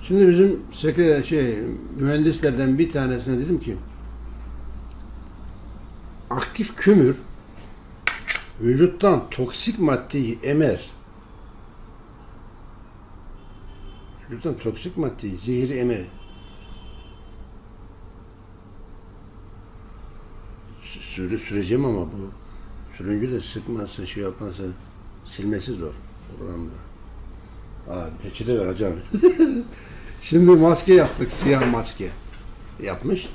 Şimdi bizim mühendislerden bir tanesine dedim ki aktif kömür vücuttan toksik maddeyi emer. Vücuttan toksik maddeyi, zehri emer. Süreceğim ama bu sürüncü de sıkmazsa, şey yapmazsa silmesi zor programda. Peçete ver hocam. Şimdi maske yaptık, siyah maske yapmış.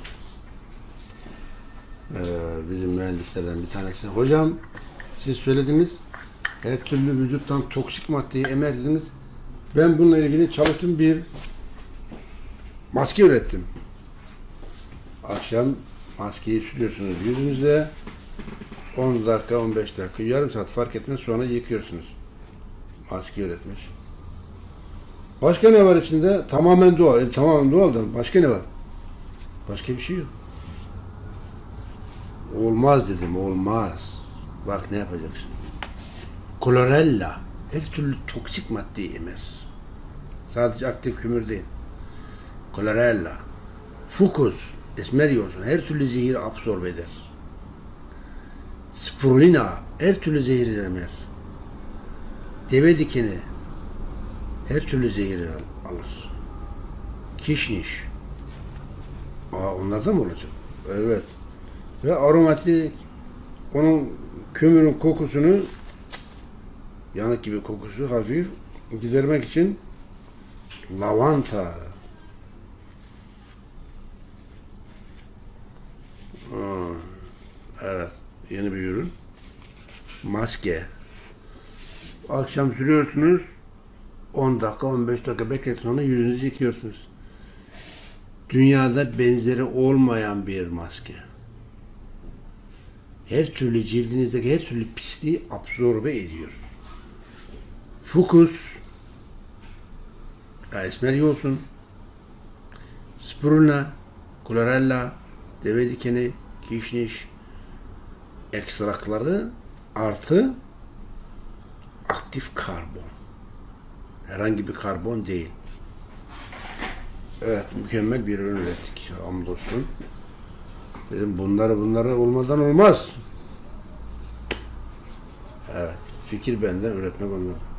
Bizim mühendislerden bir tanesi. Hocam siz söylediniz, her türlü vücuttan toksik maddeyi emer dediniz. Ben bununla ilgili çalıştım, bir maske ürettim. Akşam maskeyi sürüyorsunuz yüzünüze, 10 dakika, 15 dakika, yarım saat fark etmez, sonra yıkıyorsunuz. Maske üretmiş. Başka ne var içinde? Tamamen doğal. Tamamen doğaldan. Başka ne var? Başka bir şey yok. Olmaz dedim, olmaz. Bak ne yapacaksın? Chlorella her türlü toksik maddeyi emer. Sadece aktif kömür değil. Chlorella, fucus, esmeriosun her türlü zehiri absorbe eder. Spirulina her türlü zehiri emer. Deve dikeni her türlü zehiri alır. Kişniş. Onlardan mı olacak? Evet. Ve aromatik, onun kömürün kokusunu, yanık gibi kokusu hafif gidermek için lavanta. Evet. Yeni bir ürün. Maske. Akşam sürüyorsunuz. 10 dakika, 15 dakika bekletin, sonra yüzünüzü yıkıyorsunuz. Dünyada benzeri olmayan bir maske. Her türlü cildinizdeki her türlü pisliği absorbe ediyor. Fucus, esmeriosun, spirulina, chlorella, deve dikeni, kişniş ekstrakları artı aktif karbon. Herhangi bir karbon değil. Evet, mükemmel bir ürün ürettik. Hamdolsun. Dedim bunları olmadan olmaz. Evet, fikir benden, üretmek onlardan.